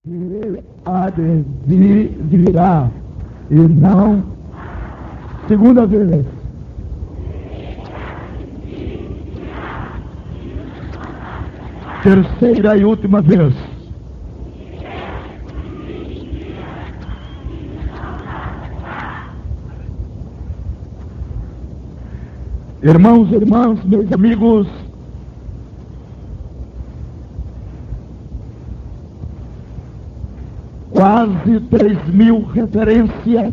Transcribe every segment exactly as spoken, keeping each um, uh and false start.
Ele há de vir, virá, e não segunda vez. Terceira e última vez. Irmãos e irmãs, meus amigos, quase três mil referências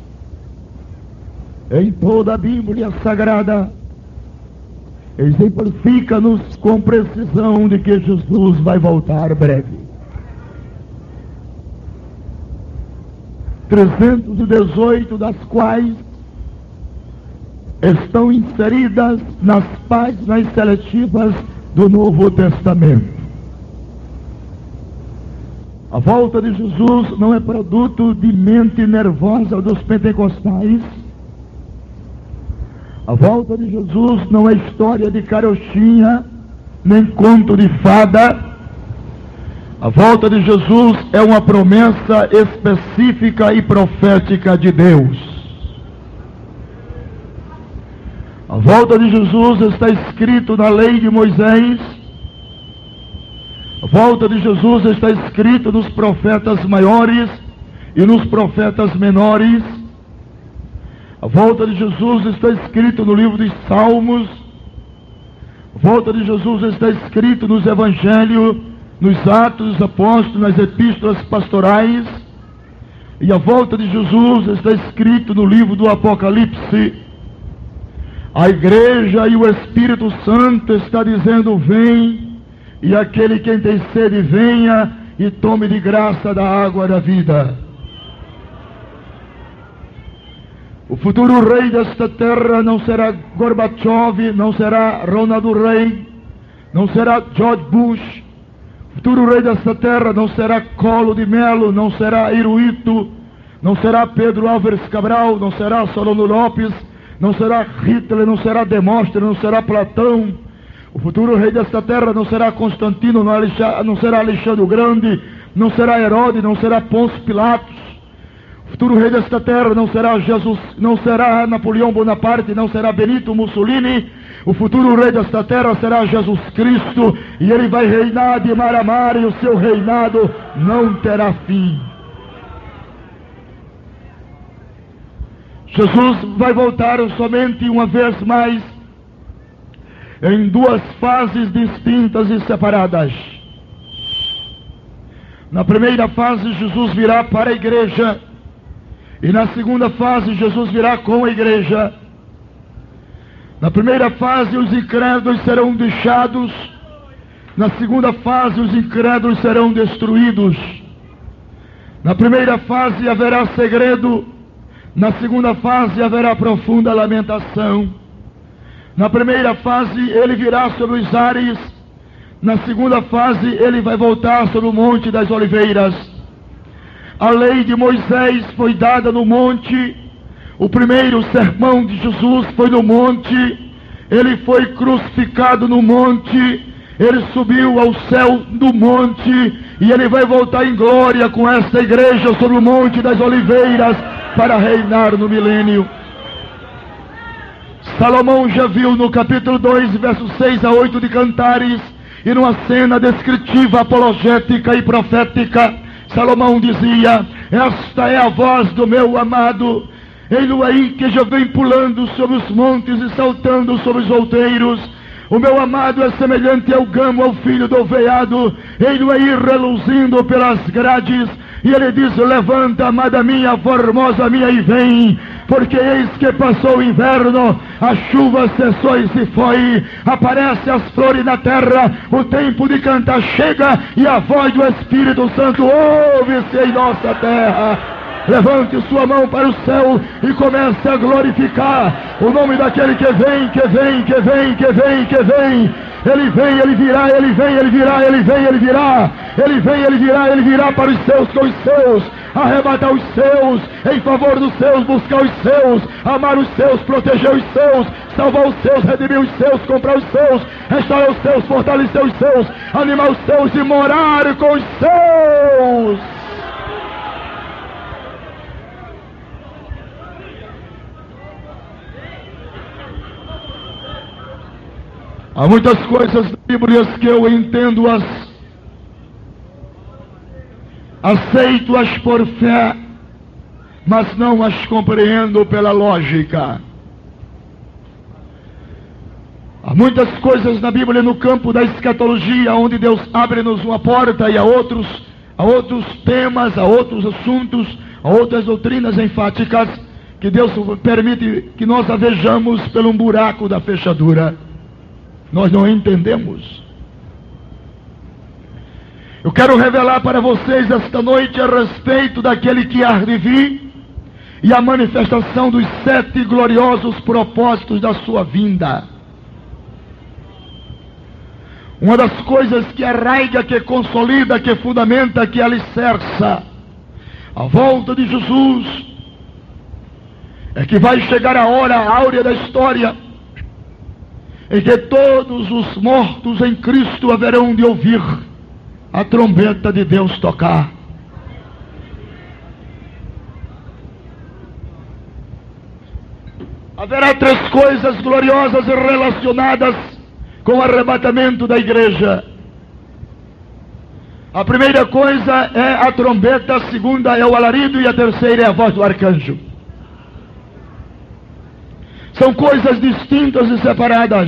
em toda a Bíblia Sagrada exemplifica-nos com precisão de que Jesus vai voltar breve. trezentas e dezoito das quais estão inseridas nas páginas seletivas do Novo Testamento. A volta de Jesus não é produto de mente nervosa dos pentecostais. A volta de Jesus não é história de carochinha, nem conto de fada. A volta de Jesus é uma promessa específica e profética de Deus. A volta de Jesus está escrito na lei de Moisés. A volta de Jesus está escrito nos profetas maiores e nos profetas menores. A volta de Jesus está escrito no livro dos Salmos. A volta de Jesus está escrito nos Evangelhos, nos Atos dos Apóstolos, nas Epístolas Pastorais. E a volta de Jesus está escrito no livro do Apocalipse. A igreja e o Espírito Santo está dizendo: vem, e aquele que tem sede venha e tome de graça da água da vida. O futuro rei desta terra não será Gorbachev, não será Ronald Reagan, não será George Bush. O futuro rei desta terra não será Collor de Mello, não será Hirohito, não será Pedro Álvares Cabral, não será Solano Lopes, não será Hitler, não será Demóstenes, não será Platão. O futuro rei desta terra não será Constantino, não será Alexandre o Grande, não será Herodes, não será Pôncio Pilatos. O futuro rei desta terra não será Jesus, não será Napoleão Bonaparte, não será Benito Mussolini. O futuro rei desta terra será Jesus Cristo, e ele vai reinar de mar a mar, e o seu reinado não terá fim. Jesus vai voltar somente uma vez mais, em duas fases distintas e separadas. Na primeira fase, Jesus virá para a igreja, e na segunda fase, Jesus virá com a igreja. Na primeira fase, os incrédulos serão deixados. Na segunda fase, os incrédulos serão destruídos. Na primeira fase haverá segredo. Na segunda fase haverá profunda lamentação. Na primeira fase ele virá sobre os ares. Na segunda fase ele vai voltar sobre o Monte das Oliveiras. A lei de Moisés foi dada no monte. O primeiro sermão de Jesus foi no monte. Ele foi crucificado no monte. Ele subiu ao céu do monte. E ele vai voltar em glória com esta igreja sobre o Monte das Oliveiras, para reinar no milênio. Salomão já viu no capítulo dois, versos seis a oito de Cantares, e numa cena descritiva, apologética e profética, Salomão dizia: esta é a voz do meu amado, ele aí que já vem pulando sobre os montes e saltando sobre os outeiros. O meu amado é semelhante ao gamo, ao filho do veado, ele aí reluzindo pelas grades. E ele diz: levanta, amada minha, formosa minha, e vem, porque eis que passou o inverno, a chuva cessou e se foi, aparece as flores na terra, o tempo de cantar chega, e a voz do Espírito Santo ouve-se em nossa terra. Levante sua mão para o céu e comece a glorificar o nome daquele que vem, que vem, que vem, que vem, que vem. Ele vem, ele virá, ele vem, ele virá, ele vem, ele virá. Ele vem, ele virá, ele virá para os seus com os seus. Arrebatar os seus, em favor dos seus, buscar os seus, amar os seus, proteger os seus, salvar os seus, redimir os seus, comprar os seus, restaurar os seus, fortalecer os seus, animar os seus e morar com os seus. Há muitas coisas bíblicas que eu entendo-as, aceito-as por fé, mas não as compreendo pela lógica. Há muitas coisas na Bíblia no campo da escatologia, onde Deus abre-nos uma porta, e há outros, há outros temas, há outros assuntos, há outras doutrinas enfáticas, que Deus permite que nós a vejamos pelo um buraco da fechadura. Nós não entendemos. Eu quero revelar para vocês esta noite a respeito daquele que há de vir e a manifestação dos sete gloriosos propósitos da sua vinda. Uma das coisas que arraiga, que consolida, que fundamenta, que alicerça a volta de Jesus é que vai chegar a hora áurea da história em que todos os mortos em Cristo haverão de ouvir a trombeta de Deus tocar. Haverá três coisas gloriosas relacionadas com o arrebatamento da igreja. A primeira coisa é a trombeta, a segunda é o alarido e a terceira é a voz do arcanjo. São coisas distintas e separadas.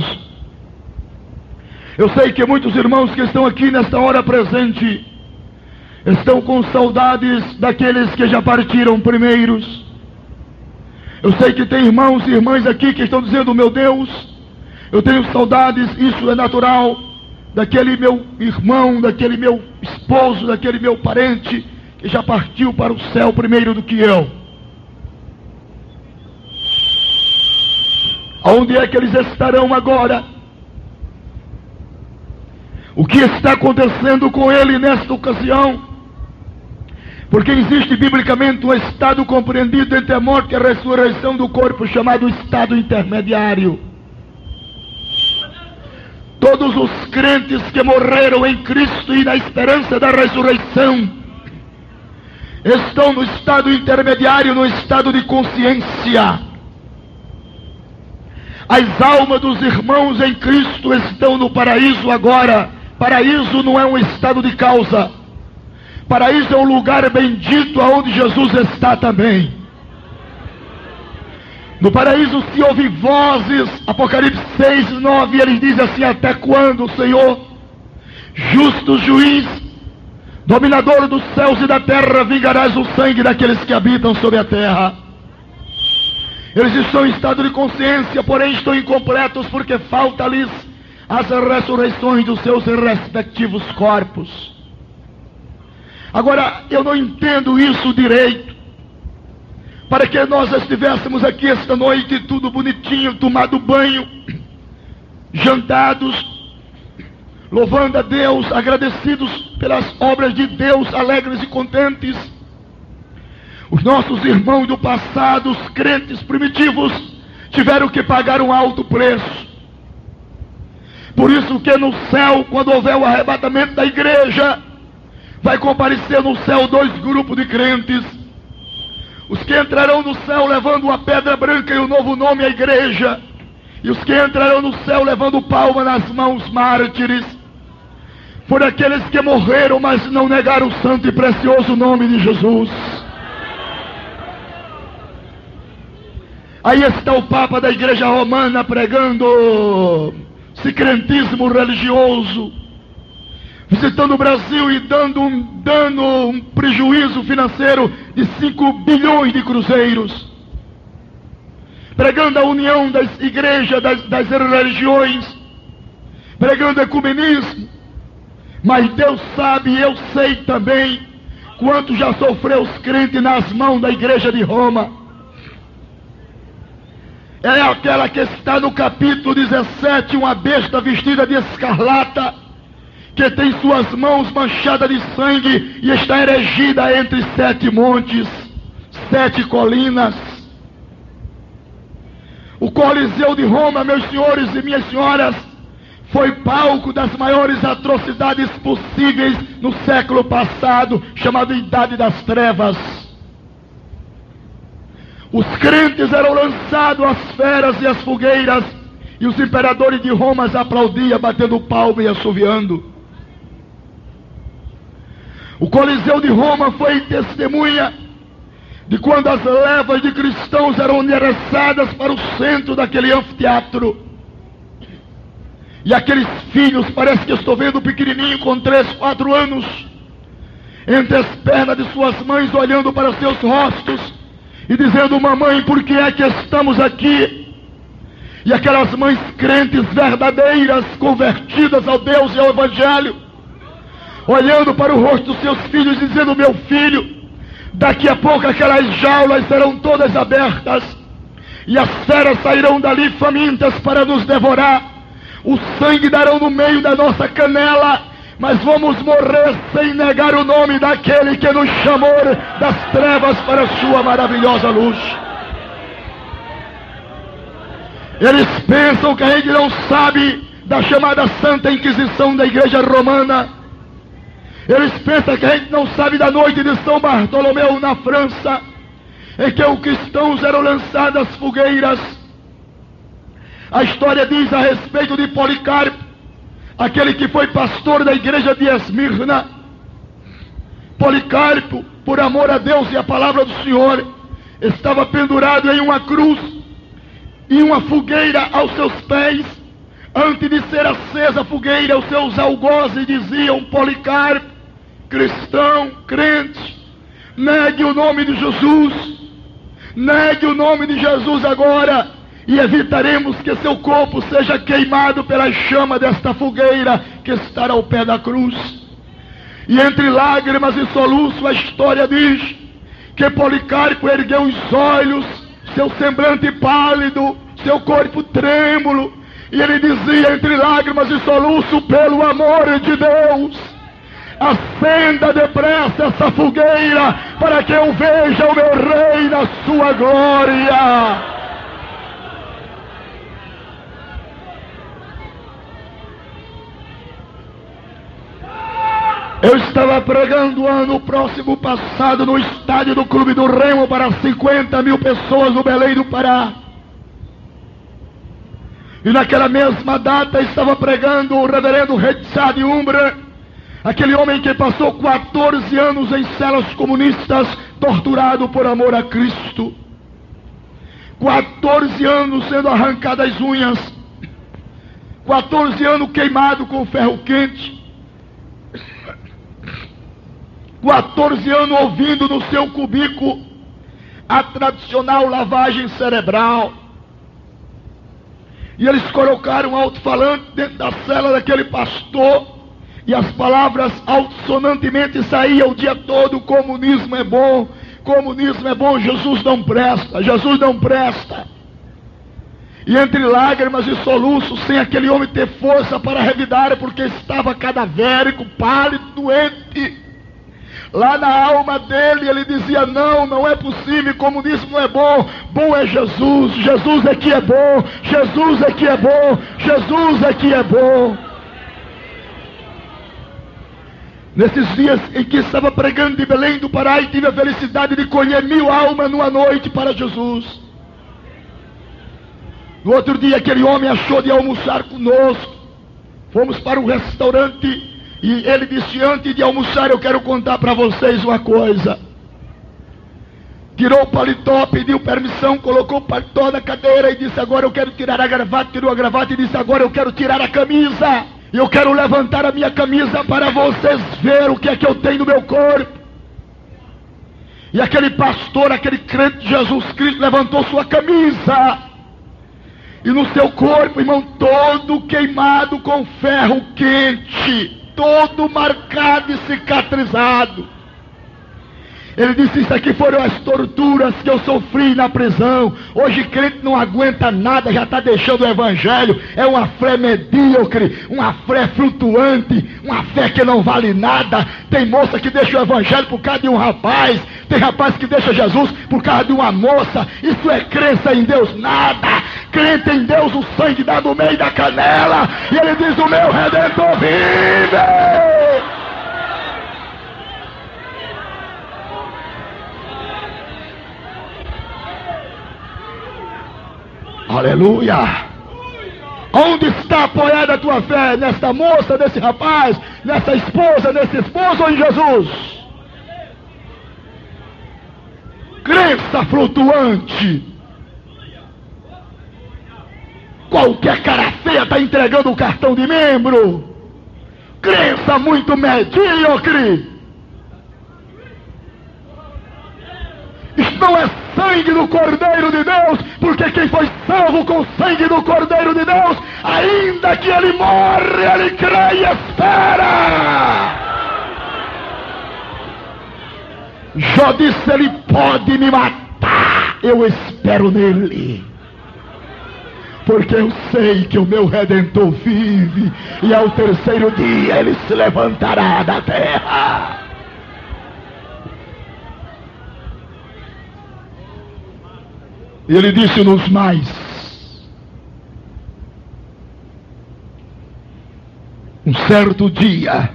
Eu sei que muitos irmãos que estão aqui nesta hora presente estão com saudades daqueles que já partiram primeiros. Eu sei que tem irmãos e irmãs aqui que estão dizendo: meu Deus, eu tenho saudades, isso é natural, daquele meu irmão, daquele meu esposo, daquele meu parente que já partiu para o céu primeiro do que eu. Onde é que eles estarão agora? O que está acontecendo com ele nesta ocasião? Porque existe biblicamente um estado compreendido entre a morte e a ressurreição do corpo, chamado estado intermediário. Todos os crentes que morreram em Cristo e na esperança da ressurreição estão no estado intermediário, no estado de consciência. As almas dos irmãos em Cristo estão no paraíso agora. Paraíso não é um estado de causa. Paraíso é um lugar bendito aonde Jesus está também. No paraíso se ouve vozes. Apocalipse seis, nove, eles dizem assim: até quando, Senhor, justo juiz, dominador dos céus e da terra, vingarás o sangue daqueles que habitam sobre a terra? Eles estão em estado de consciência, porém estão incompletos, porque falta-lhes as ressurreições dos seus respectivos corpos. Agora, eu não entendo isso direito. Para que nós estivéssemos aqui esta noite, tudo bonitinho, tomado banho, jantados, louvando a Deus, agradecidos pelas obras de Deus, alegres e contentes. Os nossos irmãos do passado, os crentes primitivos, tiveram que pagar um alto preço. Por isso que no céu, quando houver o arrebatamento da igreja, vai comparecer no céu dois grupos de crentes. Os que entrarão no céu levando uma pedra branca e o novo nome à igreja, e os que entrarão no céu levando palma nas mãos, mártires. Foram aqueles que morreram, mas não negaram o santo e precioso nome de Jesus. Aí está o Papa da Igreja Romana pregando secretismo religioso, visitando o Brasil e dando um dano, um prejuízo financeiro de cinco bilhões de cruzeiros, pregando a união das igrejas, das, das religiões, pregando ecumenismo. Mas Deus sabe, e eu sei também, quanto já sofreu os crentes nas mãos da igreja de Roma. É aquela que está no capítulo dezessete, uma besta vestida de escarlata, que tem suas mãos manchadas de sangue e está erigida entre sete montes, sete colinas. O Coliseu de Roma, meus senhores e minhas senhoras, foi palco das maiores atrocidades possíveis no século passado, chamado Idade das Trevas. Os crentes eram lançados às feras e às fogueiras, E os imperadores de Roma aplaudiam, batendo palma e assoviando. O Coliseu de Roma foi testemunha de quando as levas de cristãos eram endereçadas para o centro daquele anfiteatro. E aqueles filhos, parece que eu estou vendo pequenininho com três, quatro anos, entre as pernas de suas mães, olhando para seus rostos e dizendo: mamãe, por que é que estamos aqui? E aquelas mães crentes verdadeiras, convertidas ao Deus e ao Evangelho, olhando para o rosto dos seus filhos, dizendo: meu filho, daqui a pouco aquelas jaulas serão todas abertas, e as feras sairão dali famintas para nos devorar, o sangue darão no meio da nossa canela, mas vamos morrer sem negar o nome daquele que nos chamou das trevas para a sua maravilhosa luz. Eles pensam que a gente não sabe da chamada Santa Inquisição da Igreja Romana. Eles pensam que a gente não sabe da noite de São Bartolomeu na França, em que os cristãos eram lançados às fogueiras. A história diz a respeito de Policarpo, aquele que foi pastor da igreja de Esmirna. Policarpo, por amor a Deus e a palavra do Senhor, estava pendurado em uma cruz e uma fogueira aos seus pés. Antes de ser acesa a fogueira, os seus algozes diziam: Policarpo, cristão, crente, negue o nome de Jesus, negue o nome de Jesus agora, e evitaremos que seu corpo seja queimado pela chama desta fogueira que está ao pé da cruz. E entre lágrimas e soluço, a história diz que Policarpo ergueu os olhos, seu semblante pálido, seu corpo trêmulo, e ele dizia entre lágrimas e soluço: pelo amor de Deus, acenda depressa essa fogueira, para que eu veja o meu rei na sua glória. Eu estava pregando ano próximo passado no estádio do Clube do Remo para cinquenta mil pessoas no Belém do Pará. E naquela mesma data estava pregando o reverendo Redzad Umbra, aquele homem que passou quatorze anos em celas comunistas, torturado por amor a Cristo. quatorze anos sendo arrancadas as unhas, quatorze anos queimado com ferro quente, quatorze anos ouvindo no seu cubículo a tradicional lavagem cerebral. E eles colocaram um alto-falante dentro da cela daquele pastor, e as palavras altissonantemente saíam o dia todo: comunismo é bom, comunismo é bom, Jesus não presta, Jesus não presta. E entre lágrimas e soluços, sem aquele homem ter força para revidar, porque estava cadavérico, pálido, doente, lá na alma dele ele dizia: não, não é possível, comunismo não é bom, bom é Jesus, Jesus é que é bom, Jesus é que é bom, Jesus é que é bom. Nesses dias em que estava pregando de Belém do Pará, e tive a felicidade de colher mil almas numa noite para Jesus. No outro dia aquele homem achou de almoçar conosco, fomos para um restaurante, e ele disse: antes de almoçar eu quero contar para vocês uma coisa. Tirou o paletó, pediu permissão, colocou o paletó na cadeira e disse: agora eu quero tirar a gravata. Tirou a gravata e disse: agora eu quero tirar a camisa. E eu quero levantar a minha camisa para vocês verem o que é que eu tenho no meu corpo. E aquele pastor, aquele crente de Jesus Cristo, levantou sua camisa. E no seu corpo, irmão, todo queimado com ferro quente, todo marcado e cicatrizado. Ele disse: isso aqui foram as torturas que eu sofri na prisão. Hoje crente não aguenta nada, já está deixando o evangelho. É uma fé medíocre, uma fé flutuante, uma fé que não vale nada. Tem moça que deixa o evangelho por causa de um rapaz, tem rapaz que deixa Jesus por causa de uma moça. Isso é crença em Deus? Nada. Crente em Deus, o sangue dá no meio da canela, e ele diz: o meu Redentor vive. Aleluia! Onde está apoiada a tua fé? Nesta moça, nesse rapaz, nessa esposa, nesse esposo ou em Jesus? Crença flutuante. Qualquer cara feia está entregando o cartão de membro. Crença muito medíocre. Isso não é sangue do Cordeiro de Deus, porque quem foi salvo com o sangue do Cordeiro de Deus, ainda que ele morre, ele crê e espera. Jó disse: ele pode me matar, eu espero nele, porque eu sei que o meu Redentor vive, e ao terceiro dia ele se levantará da terra. E ele disse-nos mais: um certo dia,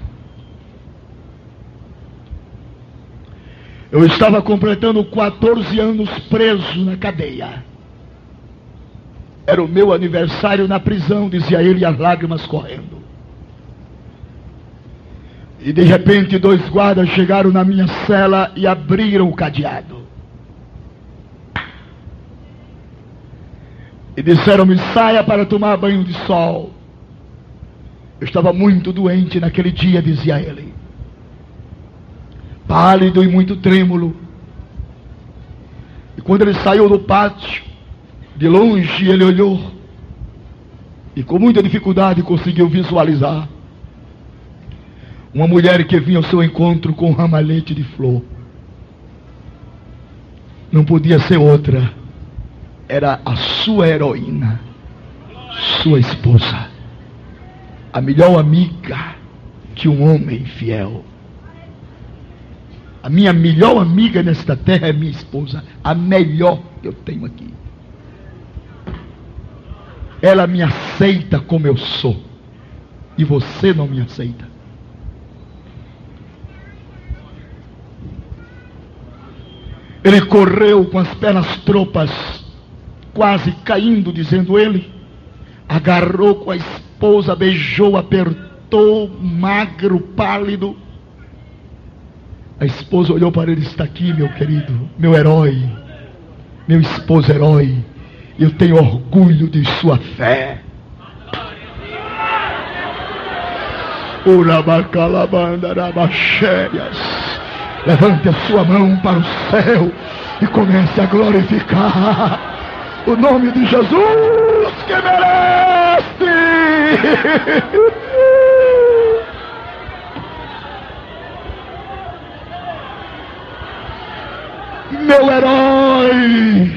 eu estava completando quatorze anos preso na cadeia. Era o meu aniversário na prisão, dizia ele, as lágrimas correndo. E de repente dois guardas chegaram na minha cela e abriram o cadeado. E disseram-me: saia para tomar banho de sol. Eu estava muito doente naquele dia, dizia ele, pálido e muito trêmulo. E quando ele saiu do pátio, de longe ele olhou e com muita dificuldade conseguiu visualizar uma mulher que vinha ao seu encontro com um ramalhete de flor. Não podia ser outra, era a sua heroína, sua esposa, a melhor amiga que um homem fiel. A minha melhor amiga nesta terra é minha esposa, a melhor que eu tenho aqui. Ela me aceita como eu sou, e você não me aceita. Ele correu com as pernas tropas, quase caindo, dizendo ele, agarrou com a esposa, beijou, apertou, magro, pálido. A esposa olhou para ele: está aqui, meu querido, meu herói, meu esposo herói, eu tenho orgulho de sua fé. Levante a sua mão para o céu e comece a glorificar o nome de Jesus, que merece. Meu herói.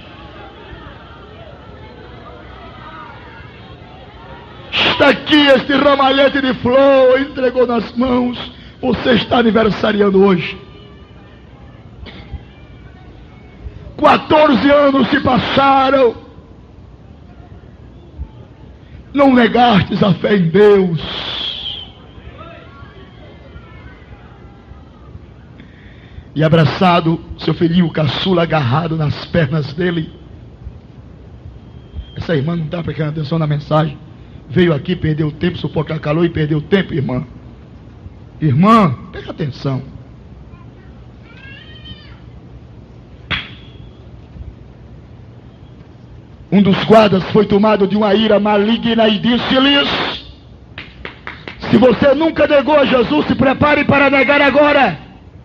Está aqui este ramalhete de flor, entregou nas mãos. Você está aniversariando hoje. quatorze anos se passaram. Não negastes a fé em Deus. E abraçado, seu filhinho caçula agarrado nas pernas dele. Essa irmã não está prestando atenção na mensagem. Veio aqui, perdeu tempo, suportar calor e perdeu tempo, irmã. Irmã, presta atenção. Um dos guardas foi tomado de uma ira maligna e disse-lhes: se você nunca negou a Jesus, se prepare para negar agora.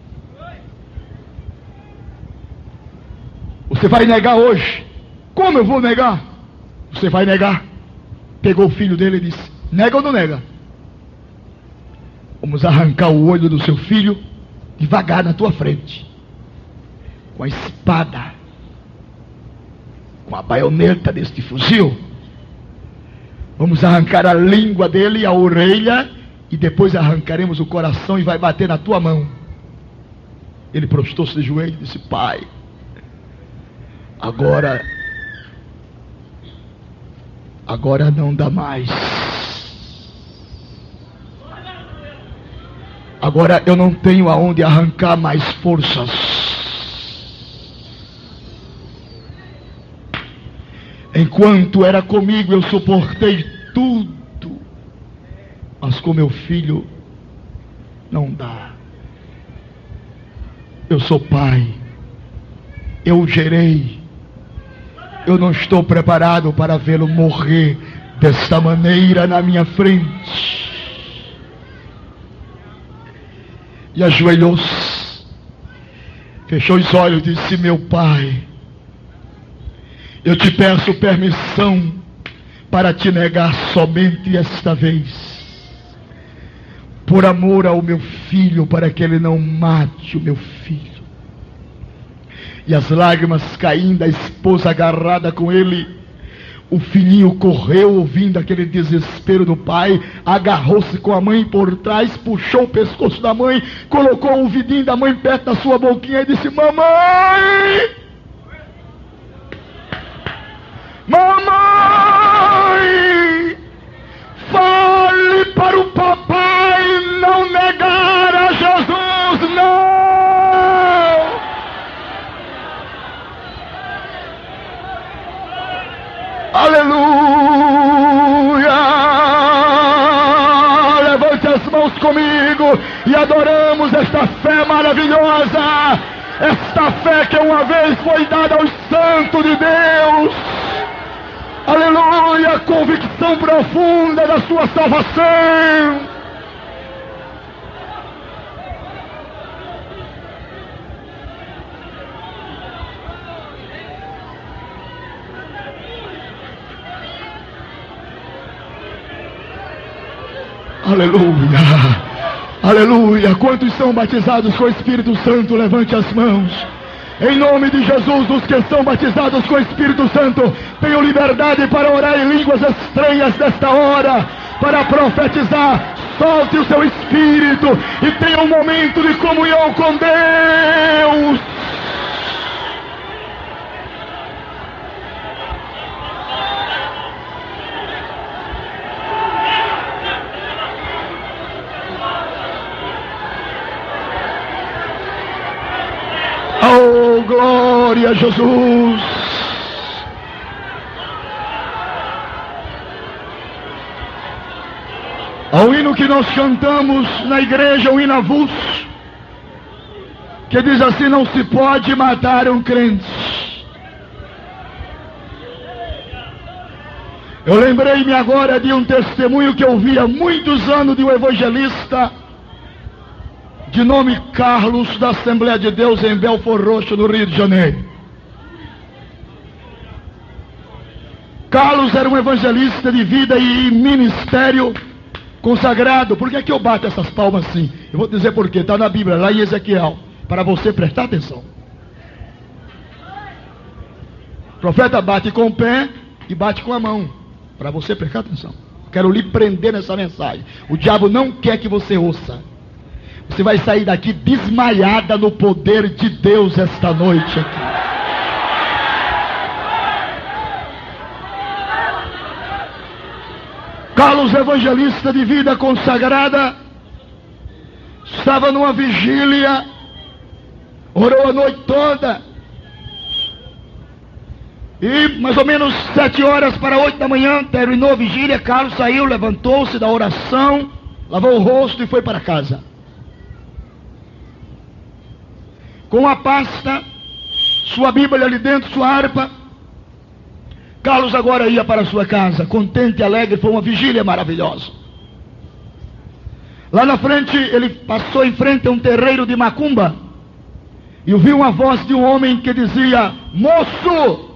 Você vai negar hoje. Como eu vou negar? Você vai negar. Pegou o filho dele e disse: nega ou não nega? Vamos arrancar o olho do seu filho devagar na tua frente, com a espada, com a baioneta deste fuzil. Vamos arrancar a língua dele, a orelha, e depois arrancaremos o coração e vai bater na tua mão. Ele prostrou-se de joelho e disse: pai, agora agora não dá mais. Agora eu não tenho aonde arrancar mais forças. Enquanto era comigo, eu suportei tudo, mas com meu filho não dá. Eu sou pai, eu o gerei, eu não estou preparado para vê-lo morrer desta maneira na minha frente. E ajoelhou-se, fechou os olhos e disse: meu pai, eu te peço permissão para te negar somente esta vez, por amor ao meu filho, para que ele não mate o meu filho. E as lágrimas caindo, a esposa agarrada com ele, o filhinho correu ouvindo aquele desespero do pai, agarrou-se com a mãe por trás, puxou o pescoço da mãe, colocou o ouvidinho da mãe perto da sua boquinha e disse: mamãe! Mamãe! Fale para o papai não negar a Jesus, não! Aleluia! Levante as mãos comigo e adoramos esta fé maravilhosa, esta fé que uma vez foi dada aos santos de Deus. Aleluia! Convicção profunda da sua salvação. Aleluia, aleluia. Quantos são batizados com o Espírito Santo? Levante as mãos. Em nome de Jesus, os que são batizados com o Espírito Santo, tenham liberdade para orar em línguas estranhas nesta hora, para profetizar. Solte o seu espírito e tenha um momento de comunhão com Deus. Oh, glória a Jesus! Ao hino que nós cantamos na igreja, o hino avulso, que diz assim: não se pode matar um crente. Eu lembrei-me agora de um testemunho que eu vi há muitos anos de um evangelista de nome Carlos, da Assembleia de Deus em Belfort Roxo, no Rio de Janeiro. Carlos era um evangelista de vida e ministério consagrado. Por que é que eu bato essas palmas assim? Eu vou dizer por quê. Está na Bíblia, lá em Ezequiel, para você prestar atenção. O profeta bate com o pé e bate com a mão, para você prestar atenção. Quero lhe prender nessa mensagem. O diabo não quer que você ouça. Você vai sair daqui desmaiada no poder de Deus esta noite aqui. Carlos, evangelista de vida consagrada, estava numa vigília, orou a noite toda, e mais ou menos sete horas para oito da manhã, terminou a vigília. Carlos saiu, levantou-se da oração, lavou o rosto e foi para casa. Com a pasta, sua Bíblia ali dentro, sua harpa, Carlos agora ia para sua casa, contente e alegre. Foi uma vigília maravilhosa. Lá na frente, ele passou em frente a um terreiro de macumba e ouviu uma voz de um homem que dizia: moço,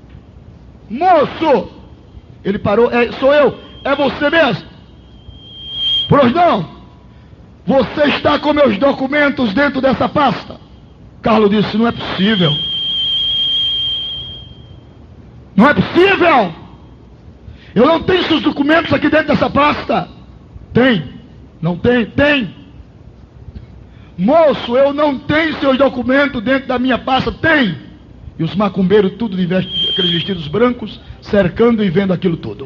moço. Ele parou: é, sou eu. É você mesmo? Pois não, você está com meus documentos dentro dessa pasta. Carlos disse: não é possível. Não é possível. Eu não tenho seus documentos aqui dentro dessa pasta. Tem. Não tem? Tem. Moço, eu não tenho seus documentos dentro da minha pasta. Tem. E os macumbeiros, tudo de vest... aqueles vestidos brancos, cercando e vendo aquilo tudo.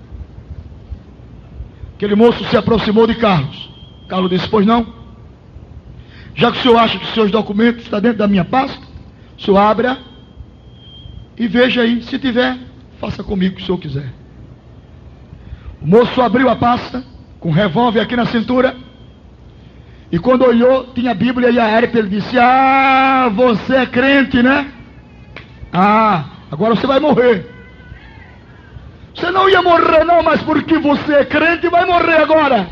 Aquele moço se aproximou de Carlos. Carlos disse: pois não? Já que o senhor acha que os seus documentos estão dentro da minha pasta, o senhor abra e veja aí. Se tiver, faça comigo o que o senhor quiser. O moço abriu a pasta, com um revólver aqui na cintura, e quando olhou, tinha a Bíblia e a harpa. Ele disse: ah, você é crente, né? Ah, agora você vai morrer. Você não ia morrer não, mas porque você é crente, vai morrer agora.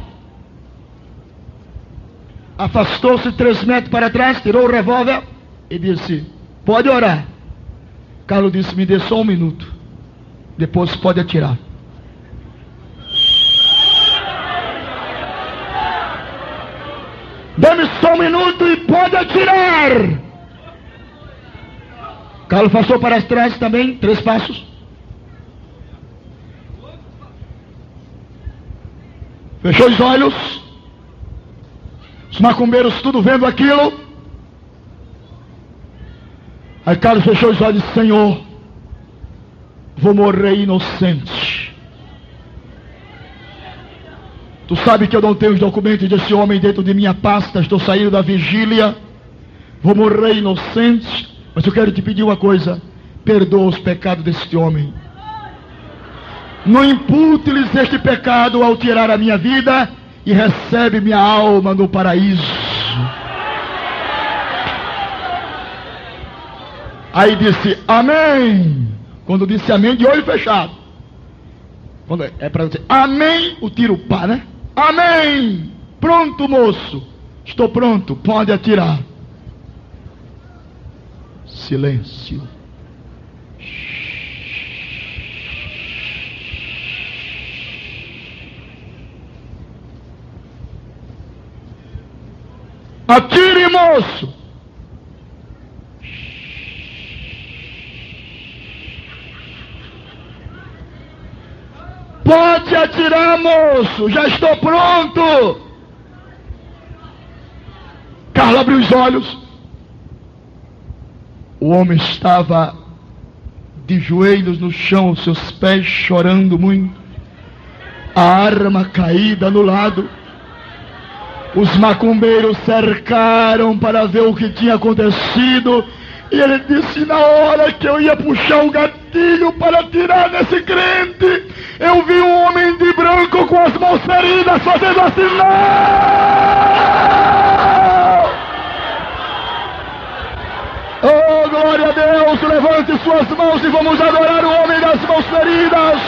Afastou-se três metros para trás, tirou o revólver e disse: pode orar. Carlos disse: me dê só um minuto, depois pode atirar. Dê-me só um minuto e pode atirar. Carlos passou para trás também, três passos. Fechou os olhos. Os macumbeiros tudo vendo aquilo. Aí Carlos fechou os olhos e disse: Senhor, vou morrer inocente. Tu sabe que eu não tenho os documentos desse homem dentro de minha pasta. Estou saindo da vigília. Vou morrer inocente. Mas eu quero te pedir uma coisa: perdoa os pecados deste homem. Não impute-lhes este pecado ao tirar a minha vida, e recebe minha alma no paraíso. Aí disse amém. Quando disse amém, de olho fechado. Quando é para dizer amém, o tiro pá, né? Amém. Pronto, moço. Estou pronto, pode atirar. Silêncio. Atire, moço. Pode atirar, moço. Já estou pronto. Carlos abriu os olhos. O homem estava de joelhos no chão, seus pés chorando muito, a arma caída no lado. Os macumbeiros cercaram para ver o que tinha acontecido, e ele disse: na hora que eu ia puxar o gatilho para atirar nesse crente, eu vi um homem de branco com as mãos feridas fazendo assim: não! Oh, glória a Deus! Levante suas mãos e vamos adorar o homem das mãos feridas.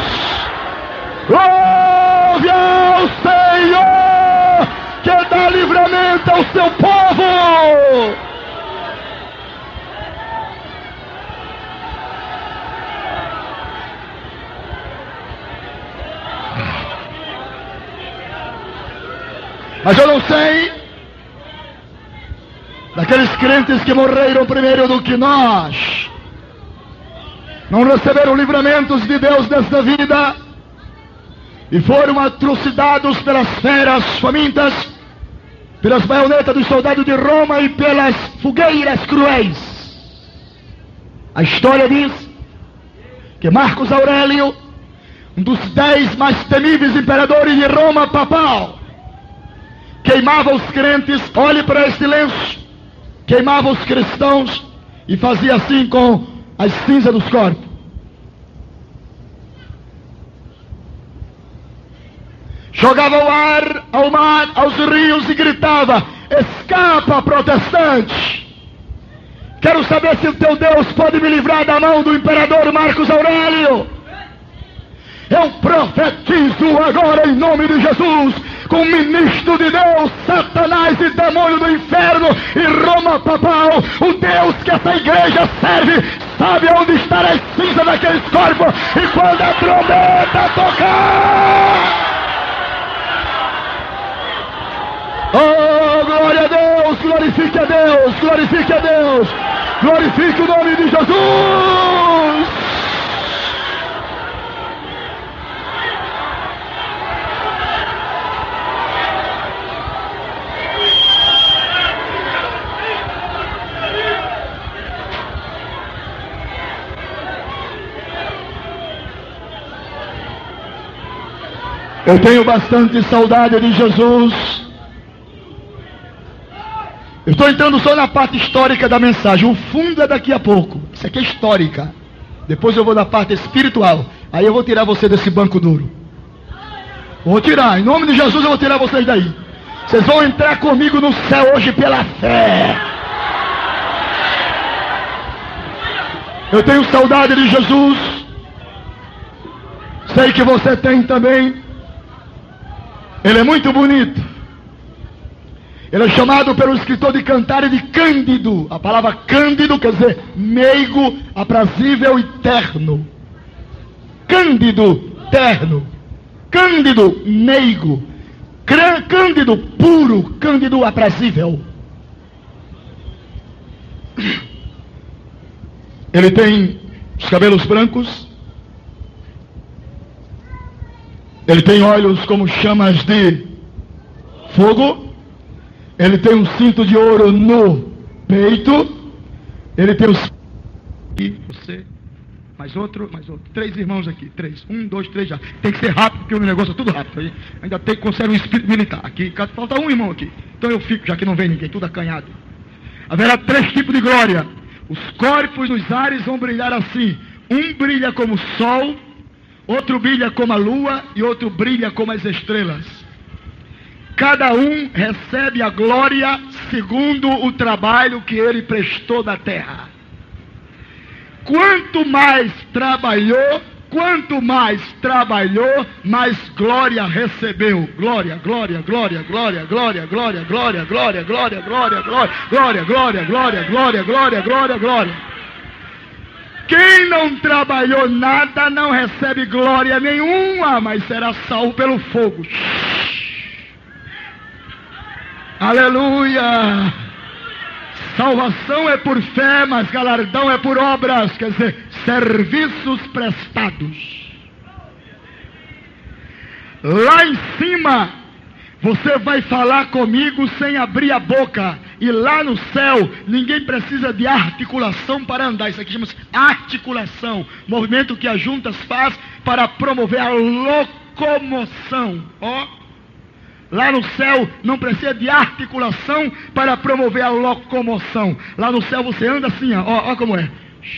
Louve ao Senhor, que dá livramento ao seu povo. Mas eu não sei daqueles crentes que morreram primeiro do que nós, não receberam livramentos de Deus nesta vida e foram atrocidados pelas feras famintas, pelas baionetas dos soldados de Roma e pelas fogueiras cruéis. A história diz que Marcos Aurélio, um dos dez mais temíveis imperadores de Roma papal, queimava os crentes, olhe para este lenço, queimava os cristãos e fazia assim com as cinzas dos corpos. Jogava ao ar, ao mar, aos rios e gritava: escapa, protestante! Quero saber se o teu Deus pode me livrar da mão do imperador Marcos Aurélio. Eu profetizo agora em nome de Jesus, com o ministro de Deus, Satanás e demônio do inferno e Roma papal, o Deus que essa igreja serve sabe onde está as cinzas daqueles corpos, e quando a trombeta tocar, oh, glória a Deus, glorifique a Deus, glorifique a Deus, glorifique o nome de Jesus. Eu tenho bastante saudade de Jesus. Eu estou entrando só na parte histórica da mensagem. O fundo é daqui a pouco. Isso aqui é histórica. Depois eu vou na parte espiritual. Aí eu vou tirar você desse banco duro. Vou tirar, em nome de Jesus eu vou tirar vocês daí. Vocês vão entrar comigo no céu hoje pela fé. Eu tenho saudade de Jesus. Sei que você tem também. Ele é muito bonito. Ele é chamado pelo escritor de Cantares de Cândido. A palavra Cândido quer dizer meigo, aprazível e terno. Cândido, terno. Cândido, meigo. Cândido, puro. Cândido, aprazível. Ele tem os cabelos brancos. Ele tem olhos como chamas de fogo. Ele tem um cinto de ouro no peito. Ele tem os... E você, mais outro, mais outro. Três irmãos aqui, três. Um, dois, três já. Tem que ser rápido, porque o negócio é tudo rápido. Aí. Ainda tem que conservar um espírito militar. Aqui, falta um irmão aqui. Então eu fico, já que não vem ninguém, tudo acanhado. Haverá três tipos de glória. Os corpos nos ares vão brilhar assim. Um brilha como o sol, outro brilha como a lua e outro brilha como as estrelas. Cada um recebe a glória segundo o trabalho que ele prestou na terra. Quanto mais trabalhou, quanto mais trabalhou, mais glória recebeu. Glória, glória, glória, glória, glória, glória, glória, glória, glória, glória, glória, glória, glória, glória, glória, glória, glória, glória. Quem não trabalhou nada não recebe glória nenhuma, mas será salvo pelo fogo. Aleluia! Salvação é por fé, mas galardão é por obras, quer dizer, serviços prestados. Lá em cima, você vai falar comigo sem abrir a boca. E lá no céu, ninguém precisa de articulação para andar. Isso aqui chama-se articulação. Movimento que as juntas faz para promover a locomoção. Ó. Lá no céu não precisa de articulação para promover a locomoção. Lá no céu você anda assim, ó, ó, ó como é.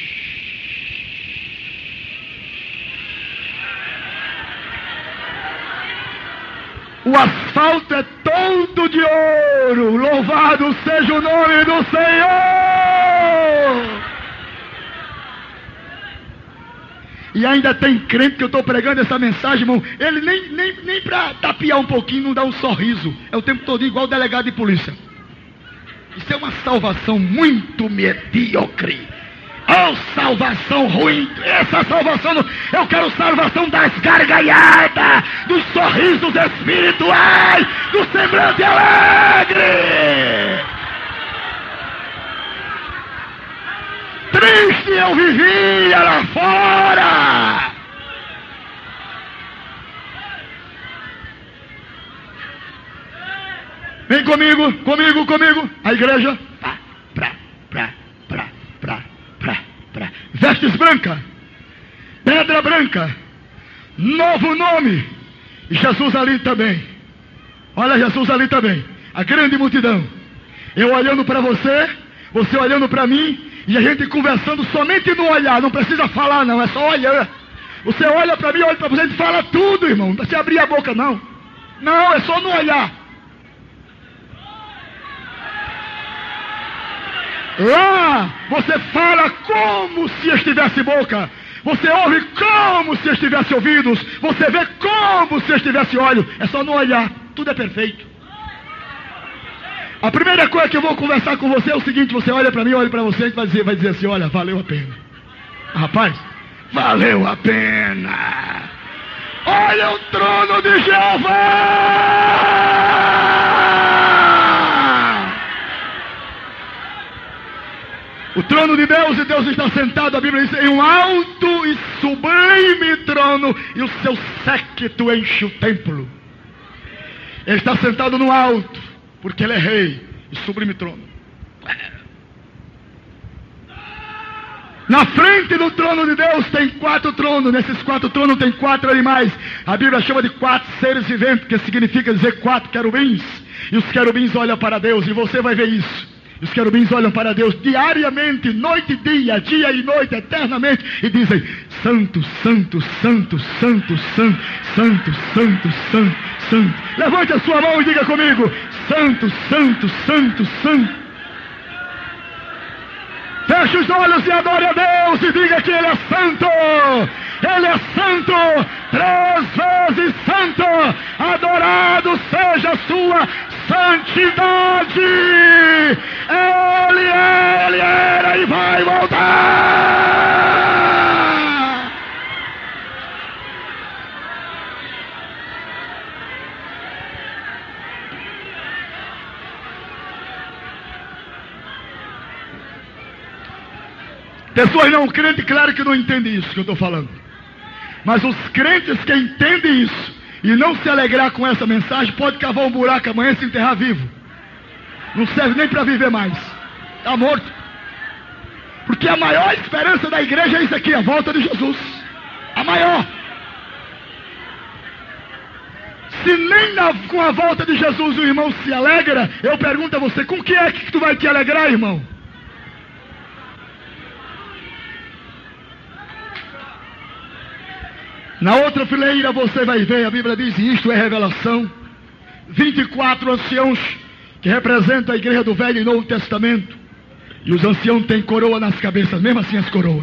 O asfalto é todo de ouro. Louvado seja o nome do Senhor. E ainda tem crente que eu estou pregando essa mensagem, irmão. Ele nem, nem, nem para tapiar um pouquinho não dá um sorriso. É o tempo todo igual o delegado de polícia. Isso é uma salvação muito medíocre. Oh, salvação ruim. Essa salvação, não... eu quero salvação das gargalhadas, dos sorrisos espirituais, do semblante alegre. Triste eu vivia lá fora. Vem comigo, comigo, comigo. A igreja. Pra, pra, pra, pra, pra, pra, pra. Vestes brancas. Pedra branca. Novo nome. E Jesus ali também. Olha Jesus ali também. A grande multidão. Eu olhando para você, você olhando para mim. E a gente conversando somente no olhar, não precisa falar não, é só olhar. Você olha para mim, olha para você, a gente fala tudo, irmão, não precisa abrir a boca não. Não, é só no olhar. Lá, você fala como se estivesse boca. Você ouve como se estivesse ouvidos. Você vê como se estivesse olho. É só no olhar, tudo é perfeito. A primeira coisa que eu vou conversar com você é o seguinte: você olha para mim, olha para você, a gente vai dizer, vai dizer assim, olha, valeu a pena. Rapaz, valeu a pena. Olha o trono de Jeová. O trono de Deus, e Deus está sentado, a Bíblia diz, em um alto e sublime trono, e o seu séquito enche o templo. Ele está sentado no alto, porque ele é rei e sublime trono. Na frente do trono de Deus tem quatro tronos. Nesses quatro tronos tem quatro animais. A Bíblia chama de quatro seres viventes, que significa dizer quatro querubins. E os querubins olham para Deus, e você vai ver isso. Os querubins olham para Deus diariamente, noite e dia, dia e noite, eternamente, e dizem: Santo, Santo, Santo, Santo, Santo, Santo, Santo, Santo, Santo. Levante a sua mão e diga comigo: Santo, Santo, Santo, Santo. Feche os olhos e adore a Deus e diga que Ele é santo. Ele é santo, três vezes santo. Adorado seja a sua santidade. Ele é, Ele era e vai voltar. Pessoas não crentes, claro que não entendem isso que eu estou falando. Mas os crentes que entendem isso e não se alegrar com essa mensagem, pode cavar um buraco amanhã e se enterrar vivo. Não serve nem para viver mais. Está morto. Porque a maior esperança da igreja é isso aqui, a volta de Jesus. A maior. Se nem na, com a volta de Jesus o irmão se alegra, eu pergunto a você, com que é que tu vai te alegrar, irmão? Na outra fileira você vai ver, a Bíblia diz, e isto é revelação, vinte e quatro anciãos que representam a igreja do Velho e Novo Testamento. E os anciãos têm coroa nas cabeças, mesmo assim as coroas.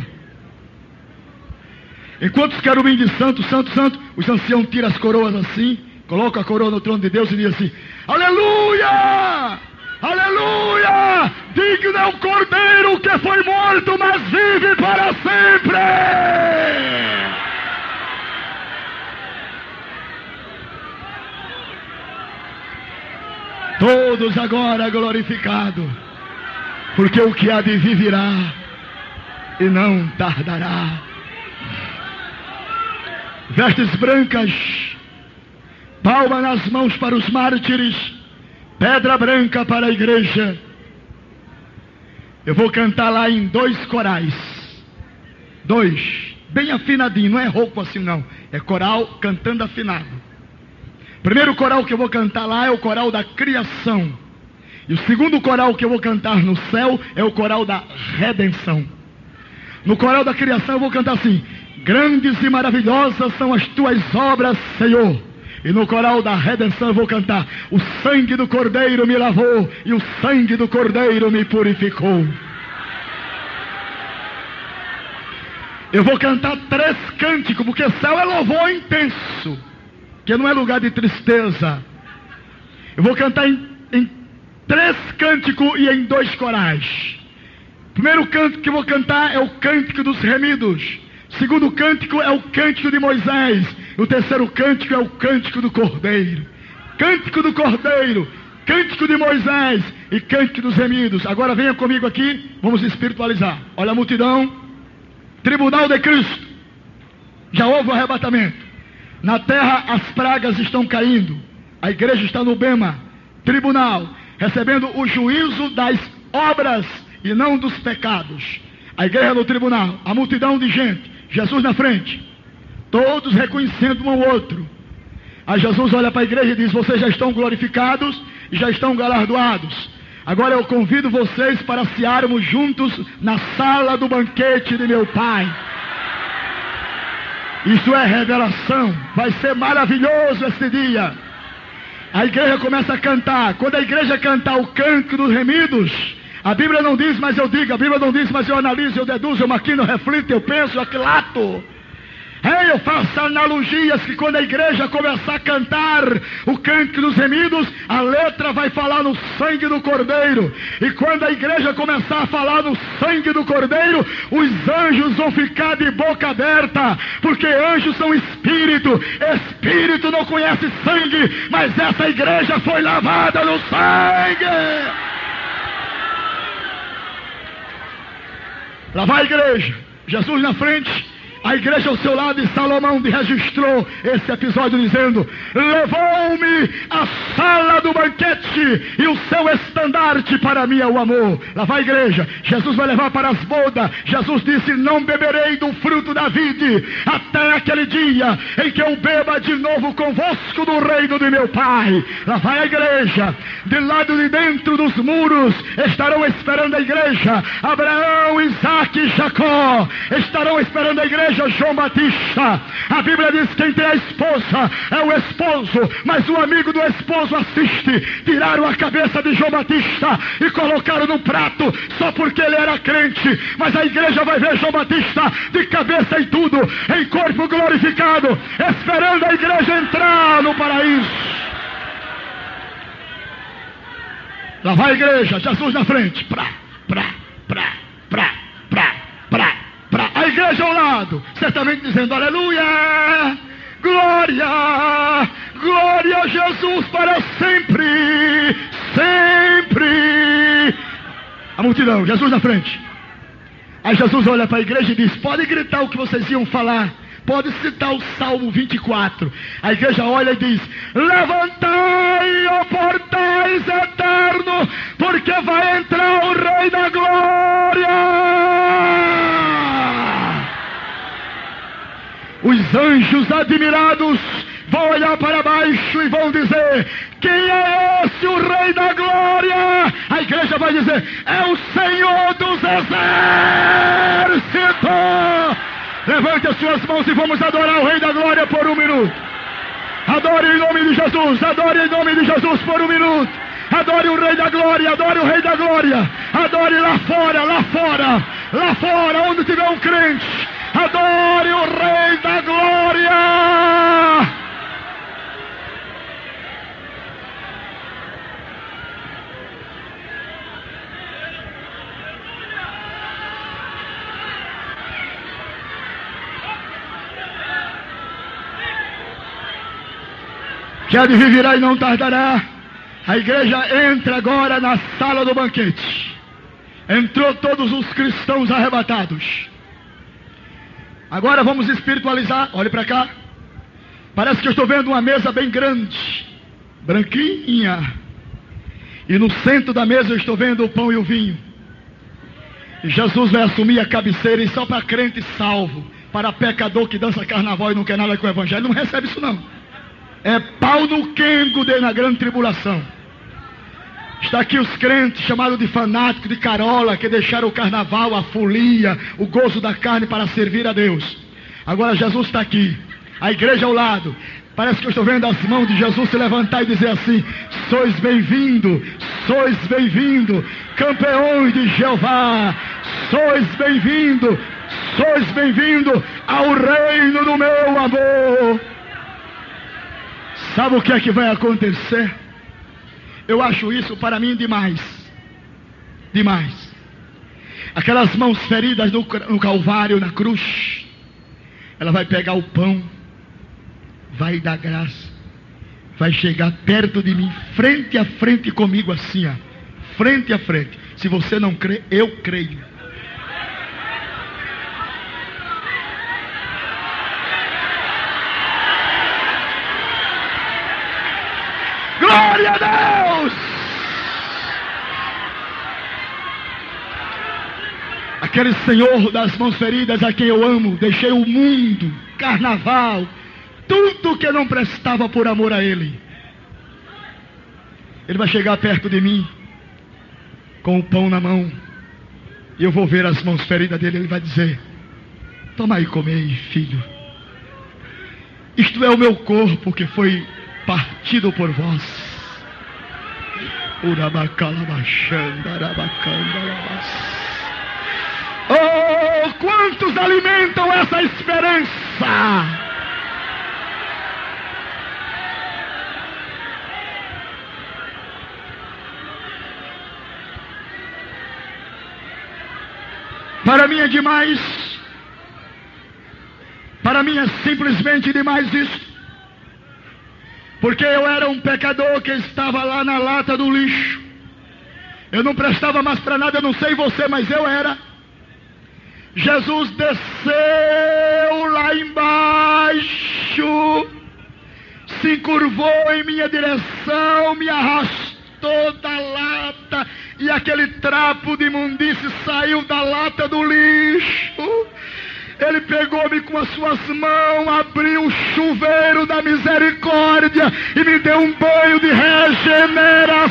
Enquanto os querubins dizem santo, santo, santo, os anciãos tiram as coroas assim, colocam a coroa no trono de Deus e dizem assim: aleluia! Aleluia! Digno é o Cordeiro que foi morto, mas vive para sempre! Todos agora glorificados, porque o que há de vir virá e não tardará. Vestes brancas, palma nas mãos para os mártires, pedra branca para a igreja. Eu vou cantar lá em dois corais, dois, bem afinadinho, não é rouco assim não, é coral cantando afinado. Primeiro coral que eu vou cantar lá é o coral da criação. E o segundo coral que eu vou cantar no céu é o coral da redenção. No coral da criação eu vou cantar assim: grandes e maravilhosas são as tuas obras, Senhor. E no coral da redenção eu vou cantar: o sangue do Cordeiro me lavou e o sangue do Cordeiro me purificou. Eu vou cantar três cânticos, porque céu é louvor intenso, que não é lugar de tristeza. Eu vou cantar em, em três cânticos e em dois corais. O primeiro cântico que eu vou cantar é o cântico dos remidos. O segundo cântico é o cântico de Moisés. O terceiro cântico é o cântico do Cordeiro. Cântico do Cordeiro, cântico de Moisés e cântico dos remidos. Agora venha comigo aqui, vamos espiritualizar. Olha a multidão. Tribunal de Cristo. Já houve o arrebatamento. Na terra as pragas estão caindo. A igreja está no bema, tribunal, recebendo o juízo das obras e não dos pecados. A igreja no tribunal, a multidão de gente, Jesus na frente, todos reconhecendo um ao outro. Aí Jesus olha para a igreja e diz: vocês já estão glorificados e já estão galardoados. Agora eu convido vocês para cearmos juntos na sala do banquete de meu Pai. Isso é revelação. Vai ser maravilhoso esse dia. A igreja começa a cantar. Quando a igreja cantar o canto dos remidos, a Bíblia não diz, mas eu digo. A Bíblia não diz, mas eu analiso, eu deduzo, eu maquino, eu reflito, eu penso, eu aquilato. Ei, eu faço analogias que quando a igreja começar a cantar o canto dos remidos, a letra vai falar no sangue do Cordeiro. E quando a igreja começar a falar no sangue do Cordeiro, os anjos vão ficar de boca aberta, porque anjos são espírito. Espírito não conhece sangue, mas essa igreja foi lavada no sangue. Lá vai a igreja, Jesus na frente, A igreja ao seu lado, e Salomão registrou esse episódio dizendo: levou-me à sala do banquete, e o seu estandarte para mim é o amor. Lá vai a igreja, Jesus vai levar para as bodas. Jesus disse: não beberei do fruto da vide, até aquele dia em que eu beba de novo convosco do reino de meu Pai. Lá vai a igreja, de lado de dentro dos muros estarão esperando a igreja, Abraão, Isaque e Jacó, estarão esperando a igreja, João Batista. A Bíblia diz: quem tem a esposa é o esposo, mas o amigo do esposo assiste. Tiraram a cabeça de João Batista e colocaram no prato, só porque ele era crente. Mas a igreja vai ver João Batista de cabeça e tudo, em corpo glorificado, esperando a igreja entrar no paraíso. Lá vai a igreja, Jesus na frente, pra, pra, pra, pra, pra, pra, pra. A igreja ao lado, certamente dizendo: aleluia, glória, glória a Jesus para sempre, sempre. A multidão, Jesus na frente. Aí Jesus olha para a igreja e diz: pode gritar o que vocês iam falar, pode citar o Salmo vinte e quatro. A igreja olha e diz: levantai, ó portais eternos, porque vai entrar o Rei da Glória. Os anjos admirados vão olhar para baixo e vão dizer: quem é esse, o Rei da Glória? A igreja vai dizer: é o Senhor dos Exércitos. Levante as suas mãos e vamos adorar o Rei da Glória por um minuto. Adore em nome de Jesus, adore em nome de Jesus por um minuto. Adore o Rei da Glória, adore o Rei da Glória. Adore lá fora, lá fora, lá fora, onde tiver um crente. Adore o Rei da Glória. Que há de vir virá e não tardará. A igreja entra agora na sala do banquete. Entrou todos os cristãos arrebatados. Agora vamos espiritualizar. Olhe para cá. Parece que eu estou vendo uma mesa bem grande, branquinha, e no centro da mesa eu estou vendo o pão e o vinho. E Jesus vai assumir a cabeceira, e só para crente salvo, para pecador que dança carnaval e não quer nada com o evangelho, não recebe isso não. É pau no quengo de, na grande tribulação. Está aqui os crentes chamados de fanáticos, de carola, que deixaram o carnaval, a folia, o gozo da carne para servir a Deus. Agora Jesus está aqui, a igreja ao lado. Parece que eu estou vendo as mãos de Jesus se levantar e dizer assim: sois bem-vindo, sois bem-vindo, campeões de Jeová, sois bem-vindo, sois bem-vindo ao reino do meu amor. Sabe o que é que vai acontecer? Eu acho isso para mim demais. Demais. Aquelas mãos feridas no, no Calvário, na cruz. Ela vai pegar o pão, vai dar graça, vai chegar perto de mim, frente a frente comigo assim, ó, frente a frente. Se você não crê, eu creio. Glória a Deus! Aquele Senhor das mãos feridas a quem eu amo, deixei o mundo, carnaval, tudo que não prestava por amor a Ele. Ele vai chegar perto de mim, com o pão na mão, e eu vou ver as mãos feridas dele. Ele vai dizer: toma aí, comei, filho. Isto é o meu corpo que foi partido por vós. Oh, quantos alimentam essa esperança? Para mim é demais. Para mim é simplesmente demais isso. Porque eu era um pecador que estava lá na lata do lixo. Eu não prestava mais para nada, eu não sei você, mas eu era. Jesus desceu lá embaixo, se curvou em minha direção, me arrastou da lata, e aquele trapo de imundície saiu da lata do lixo. Ele pegou-me com as suas mãos, abriu o chuveiro da misericórdia e me deu um banho de regeneração.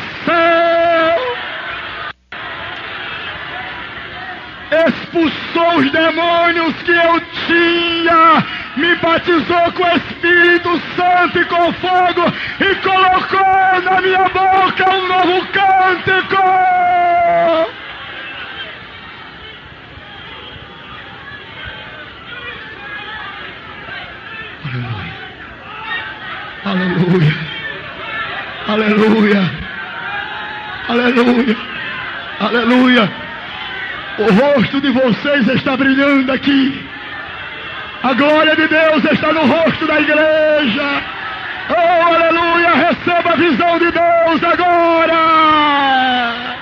Expulsou os demônios que eu tinha, me batizou com o Espírito Santo e com fogo e colocou na minha boca um novo cântico. Aleluia, aleluia, aleluia, aleluia. O rosto de vocês está brilhando aqui. A glória de Deus está no rosto da igreja. Oh, aleluia, receba a visão de Deus agora.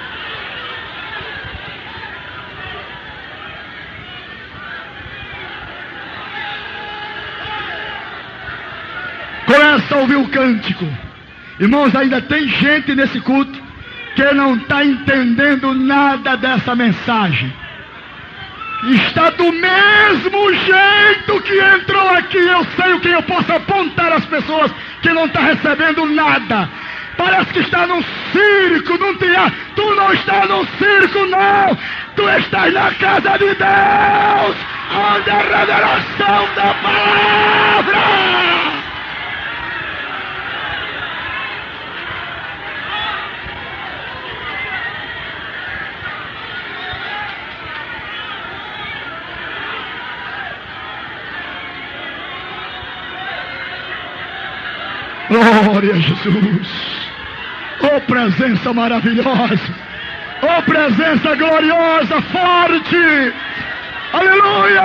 Começa a ouvir o cântico. Irmãos, ainda tem gente nesse culto que não está entendendo nada dessa mensagem. Está do mesmo jeito que entrou aqui. Eu sei o que eu posso apontar às pessoas que não estão recebendo nada. Parece que está num circo, num teatro. Tu não está num circo, não. Tu estás na casa de Deus, onde a revelação da palavra. Glória a Jesus. Oh, presença maravilhosa. Oh, presença gloriosa, forte. Aleluia.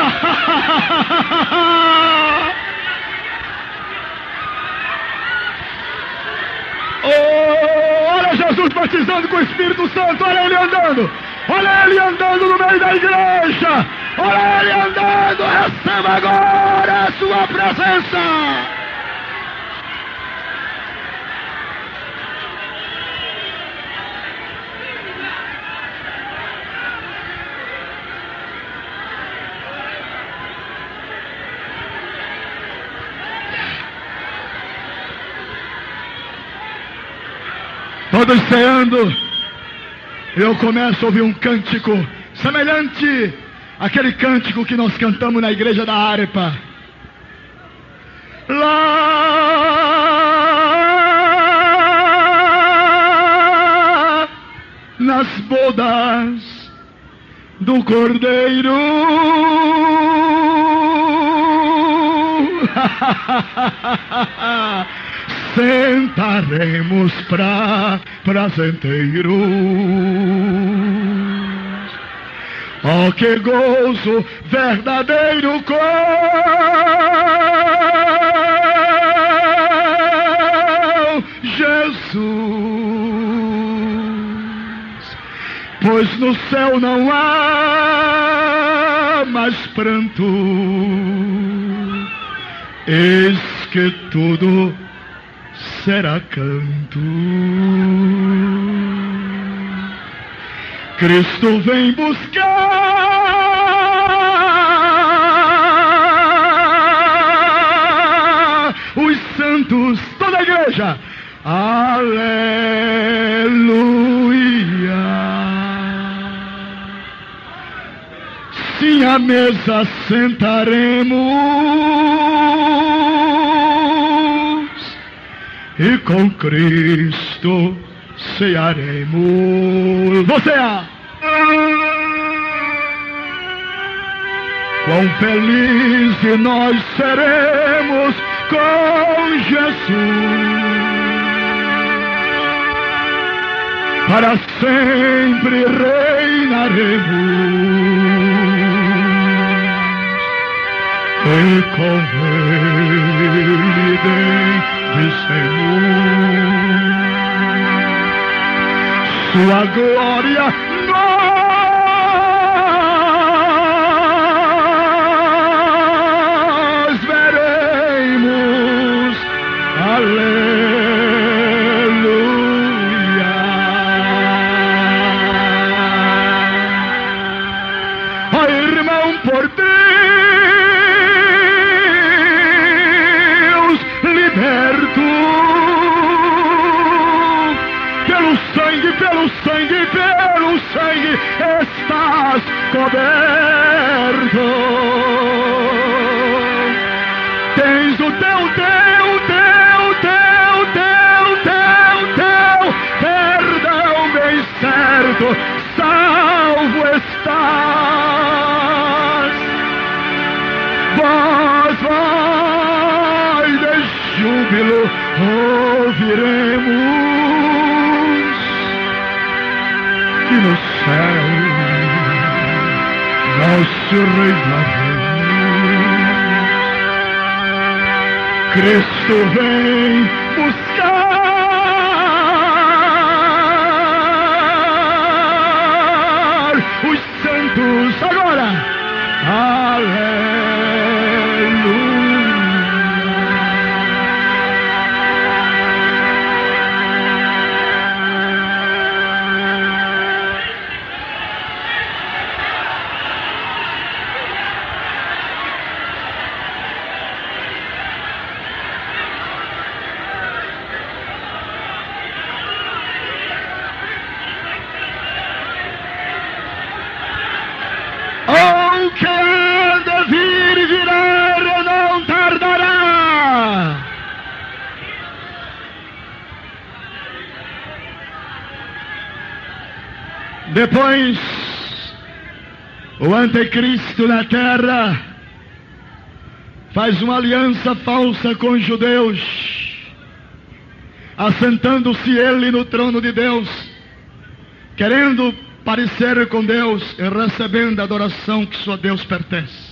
Oh, olha Jesus batizando com o Espírito Santo. Olha ele andando. Olha ele andando no meio da igreja. Olha ele andando. Receba agora a sua presença. Todos ceando, eu começo a ouvir um cântico semelhante àquele cântico que nós cantamos na igreja da harpa. Lá nas bodas do Cordeiro, sentaremos pra prazenteiros. Oh, que gozo verdadeiro com Jesus, pois no céu não há mais pranto, eis que tudo será canto. Cristo vem buscar os santos, toda a igreja. Aleluia. Sim, à mesa sentaremos e com Cristo cearemos. Você é. Quão felizes nós seremos com Jesus, para sempre reinaremos e com Ele bendizemos sua glória. Nós irmão, por Deus liberto. Pelo sangue, pelo sangue, pelo sangue estás coberto. Tens o teu, teu, teu, teu, teu, teu, teu perdão bem certo, salvo estás. Voz, vai de júbilo ouviremos, e no céu nosso reinaremos. Cristo vem buscar os santos agora. Aleluia. O que há de vir virá, não tardará. Depois, o anticristo na terra faz uma aliança falsa com os judeus, assentando-se ele no trono de Deus, querendo parecer com Deus e recebendo a adoração que só a Deus pertence.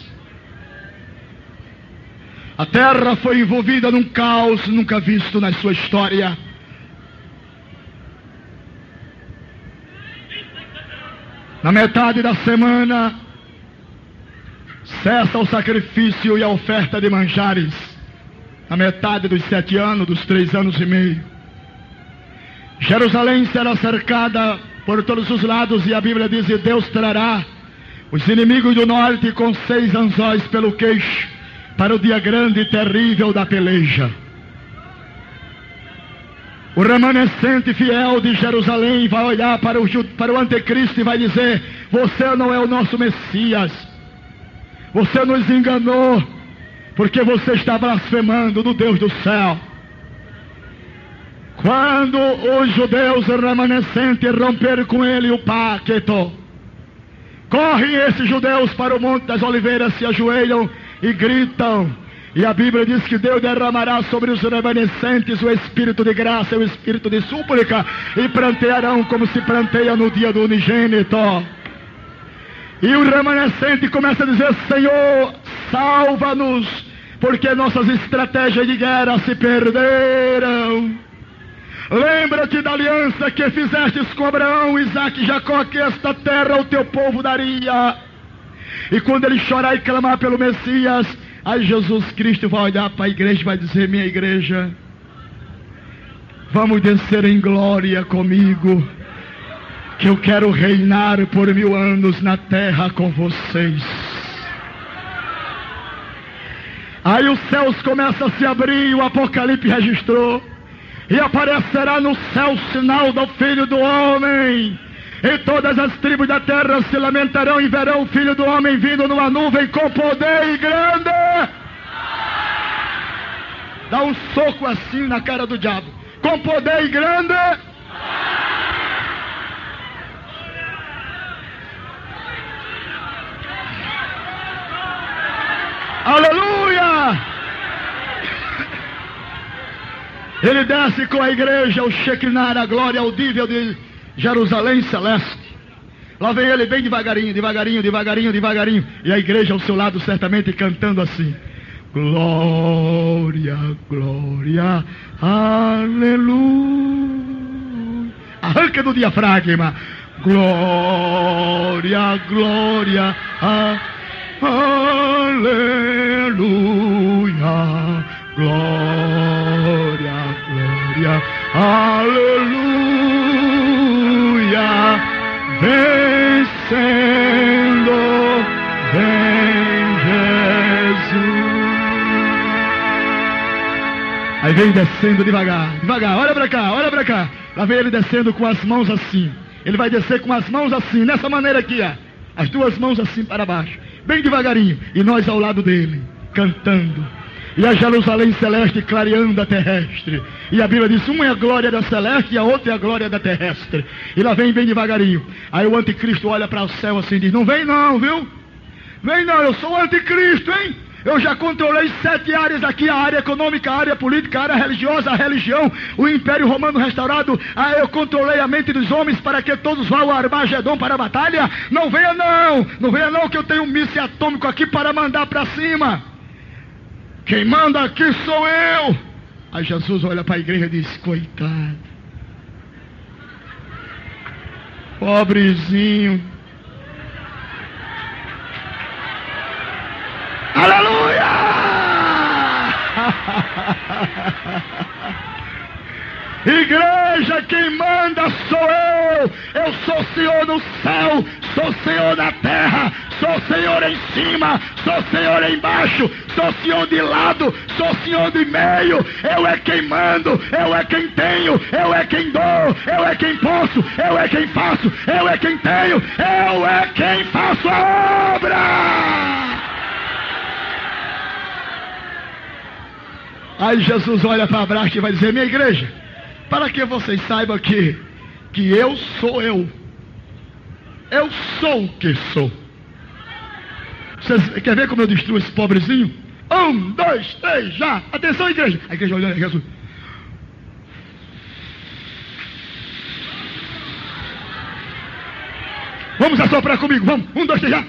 A terra foi envolvida num caos nunca visto na sua história. Na metade da semana, cessa o sacrifício e a oferta de manjares. Na metade dos sete anos, dos três anos e meio, Jerusalém será cercada por todos os lados, e a Bíblia diz: e Deus trará os inimigos do norte com seis anzóis pelo queixo, para o dia grande e terrível da peleja. O remanescente fiel de Jerusalém vai olhar para o, para o anticristo e vai dizer: você não é o nosso Messias, você nos enganou, porque você está blasfemando do Deus do céu. Quando os judeus remanescentes romperam com ele o pacto, correm esses judeus para o Monte das Oliveiras, se ajoelham e gritam. E a Bíblia diz que Deus derramará sobre os remanescentes o espírito de graça e o espírito de súplica, e plantearão como se planteia no dia do unigênito. E o remanescente começa a dizer: Senhor, salva-nos, porque nossas estratégias de guerra se perderam. Lembra-te da aliança que fizestes com Abraão, Isaque e Jacó, que esta terra o teu povo daria. E quando ele chorar e clamar pelo Messias, aí Jesus Cristo vai olhar para a igreja e vai dizer: minha igreja, vamos descer em glória comigo, que eu quero reinar por mil anos na terra com vocês. Aí os céus começam a se abrir, e o Apocalipse registrou: e aparecerá no céu o sinal do Filho do Homem, e todas as tribos da terra se lamentarão e verão o Filho do Homem vindo numa nuvem com poder e grande. Dá um soco assim na cara do diabo: com poder e grande. Aleluia! Ele desce com a igreja, o Shekinah, a glória audível de Jerusalém celeste. Lá vem ele bem devagarinho, devagarinho, devagarinho, devagarinho. E a igreja ao seu lado certamente cantando assim: glória, glória, aleluia. Arranca do diafragma: glória, glória, aleluia. Glória, glória, aleluia, vencendo Aí vem descendo devagar, devagar, olha pra cá, olha pra cá. Lá vem ele descendo com as mãos assim. Ele vai descer com as mãos assim, nessa maneira aqui, ó. As duas mãos assim para baixo, bem devagarinho. E nós ao lado dele, cantando. E a Jerusalém celeste clareando a terrestre. E a Bíblia diz, uma é a glória da celeste e a outra é a glória da terrestre. E lá vem bem devagarinho. Aí o anticristo olha para o céu assim e diz, não vem não, viu? Vem não, eu sou o anticristo, hein? Eu já controlei sete áreas aqui, a área econômica, a área política, a área religiosa, a religião, o Império Romano restaurado. Ah, eu controlei a mente dos homens para que todos vão ao Armagedon para a batalha. Não venha não, não venha não que eu tenho um míssil atômico aqui para mandar para cima. Quem manda aqui sou eu. Aí Jesus olha para a igreja e diz, coitado, pobrezinho. Aleluia! Igreja, quem manda sou eu. Eu sou Senhor no céu, sou Senhor na terra, sou Senhor em cima, sou Senhor embaixo, sou Senhor de lado, sou Senhor de meio. Eu é quem mando, eu é quem tenho, eu é quem dou, eu é quem posso, eu é quem faço, eu é quem tenho, eu é quem faço a obra. Aí Jesus olha para baixo e vai dizer, minha igreja, para que vocês saibam que, que eu sou eu. Eu sou o que sou. Vocês querem ver como eu destruo esse pobrezinho? Um, dois, três, já. Atenção, igreja. A igreja olhando a Jesus. Vamos assoprar comigo, vamos. Um, dois, três, já.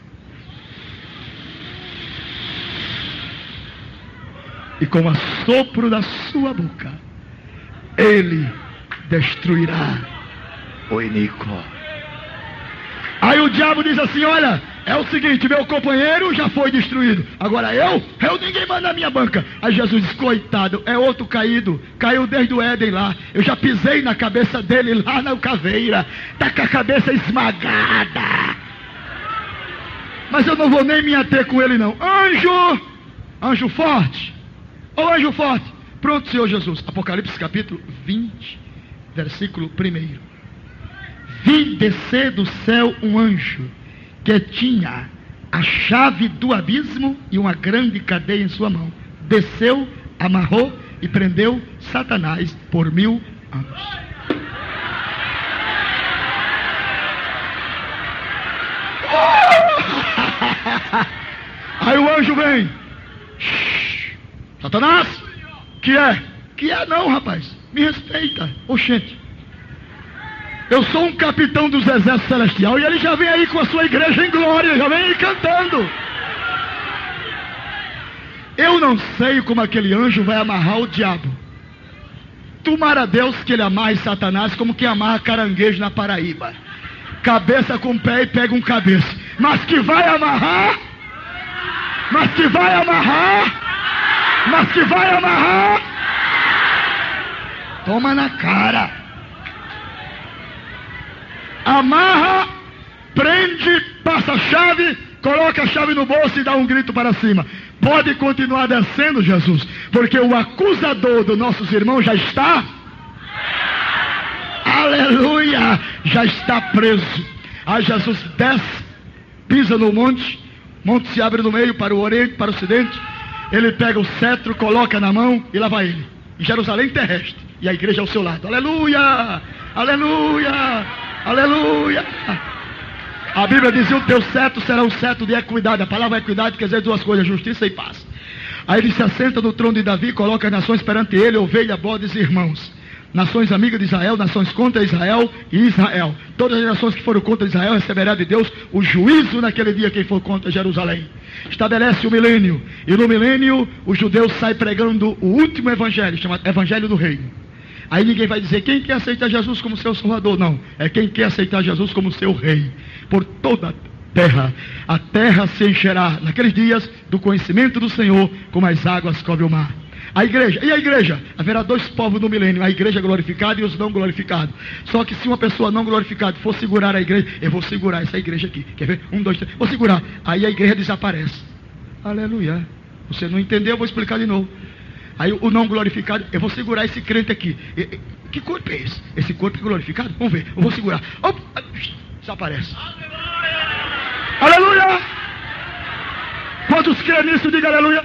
E com o assopro da sua boca, ele destruirá o iníquo. Aí o diabo diz assim, olha, é o seguinte, meu companheiro já foi destruído, agora eu, eu ninguém manda na minha banca. Aí Jesus diz, coitado, é outro caído, caiu desde o Éden lá, eu já pisei na cabeça dele lá na caveira, tá com a cabeça esmagada, mas eu não vou nem me ater com ele não. Anjo, anjo forte, ô anjo forte, pronto, Senhor Jesus. Apocalipse capítulo vinte, versículo primeiro. Vi descer do céu um anjo que tinha a chave do abismo e uma grande cadeia em sua mão. Desceu, amarrou e prendeu Satanás por mil anos. Aí o anjo vem. Satanás, que é? Que é não, rapaz, me respeita. Oxente, eu sou um capitão dos exércitos celestiais e ele já vem aí com a sua igreja em glória, já vem aí cantando. Eu não sei como aquele anjo vai amarrar o diabo. Tomara a Deus que ele amarre Satanás como quem amarra caranguejo na Paraíba, cabeça com pé e pega um cabeça. Mas que vai amarrar, mas que vai amarrar, mas que vai amarrar, toma na cara. Amarra, prende, passa a chave, coloca a chave no bolso e dá um grito para cima. Pode continuar descendo, Jesus, porque o acusador dos nossos irmãos já está, aleluia, já está preso. Aí Jesus desce, pisa no monte, o monte se abre no meio para o oriente, para o ocidente. Ele pega o cetro, coloca na mão e lá vai ele, em Jerusalém terrestre, e a igreja ao seu lado. Aleluia, aleluia, aleluia. A Bíblia diz, o teu cetro será um cetro de equidade. A palavra equidade quer dizer duas coisas, justiça e paz. Aí ele se assenta no trono de Davi, coloca as nações perante ele, ovelha, bodes e irmãos. Nações amigas de Israel, nações contra Israel e Israel. Todas as nações que foram contra Israel receberá de Deus o juízo naquele dia quem for contra Jerusalém. Estabelece o milênio, e no milênio os judeus saem pregando o último evangelho, chamado Evangelho do Reino. Aí ninguém vai dizer quem quer aceitar Jesus como seu Salvador, não. É quem quer aceitar Jesus como seu Rei. Por toda a terra, a terra se encherá naqueles dias do conhecimento do Senhor, como as águas cobrem o mar. A igreja, e a igreja? Haverá dois povos no milênio, a igreja glorificada e os não glorificados. Só que se uma pessoa não glorificada for segurar a igreja, eu vou segurar essa igreja aqui, quer ver? Um, dois, três, vou segurar, aí a igreja desaparece. Aleluia. Você não entendeu, eu vou explicar de novo. Aí o não glorificado, eu vou segurar esse crente aqui. Que corpo é esse? Esse corpo é glorificado? Vamos ver, eu vou segurar. Opa, desaparece. Aleluia! Quantos creem nisso, diga aleluia.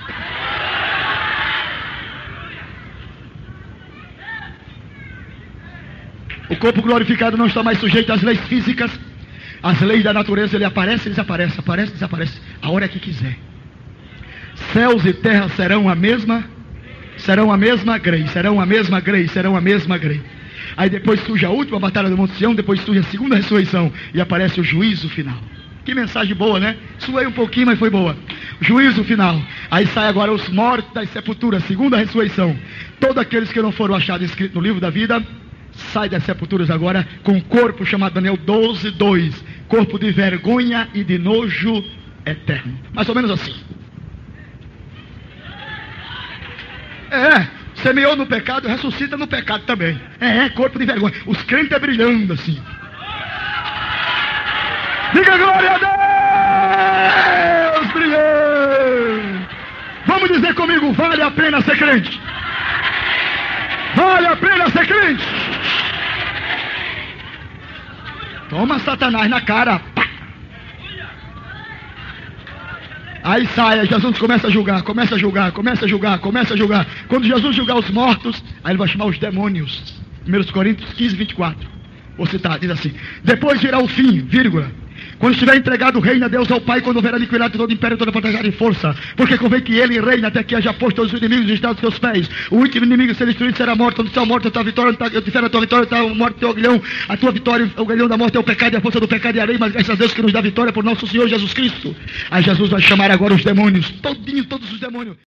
O corpo glorificado não está mais sujeito às leis físicas. As leis da natureza, ele aparece e desaparece, aparece e desaparece, a hora que quiser. Céus e terra serão a mesma, serão a mesma grei, serão a mesma grei, serão a mesma grei. Aí depois surge a última batalha do Monte Sião, depois surge a segunda ressurreição e aparece o juízo final. Que mensagem boa, né? Suei um pouquinho, mas foi boa. Juízo final. Aí sai agora os mortos das sepulturas, segunda ressurreição. Todos aqueles que não foram achados escritos no livro da vida, sai das sepulturas agora com um corpo chamado Daniel doze, dois. Corpo de vergonha e de nojo eterno. Mais ou menos assim. É, semeou no pecado, ressuscita no pecado também. É, corpo de vergonha. Os crentes é brilhando assim. Diga glória a Deus, brilhando. Vamos dizer comigo, vale a pena ser crente. Vale a pena ser crente. Toma Satanás na cara. Pá. Aí sai, Jesus começa a julgar, começa a julgar, começa a julgar, começa a julgar. Quando Jesus julgar os mortos, aí ele vai chamar os demônios. primeira Coríntios quinze, vinte e quatro. Vou citar, diz assim: depois virá o fim, vírgula. Quando estiver entregado o reino a Deus ao Pai, quando houver aniquilado todo o império, toda a potestade e força, porque convém que ele reine até que haja posto todos os inimigos estados dos seus pés. O último inimigo a ser destruído será morto. Onde está a morte, a tua vitória, onde está a tua vitória, está a morte, teu aguilhão. A tua vitória, o aguilhão da morte é o pecado e a força do pecado é a lei, mas graças a Deus que nos dá vitória por nosso Senhor Jesus Cristo. Aí Jesus vai chamar agora os demônios, todinho, todos os demônios.